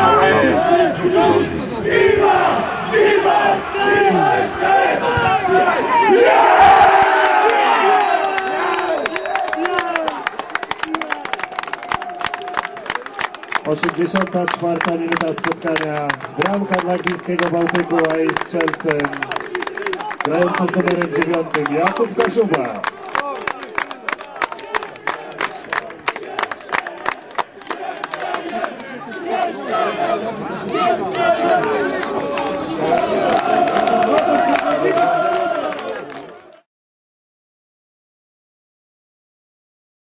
Osiemdziesiąta czwarta minuta spotkania. Bramka dla Glińskiego Bałtyku, a jej strzelcem grający z numerem 9 Jakub Kaszuba.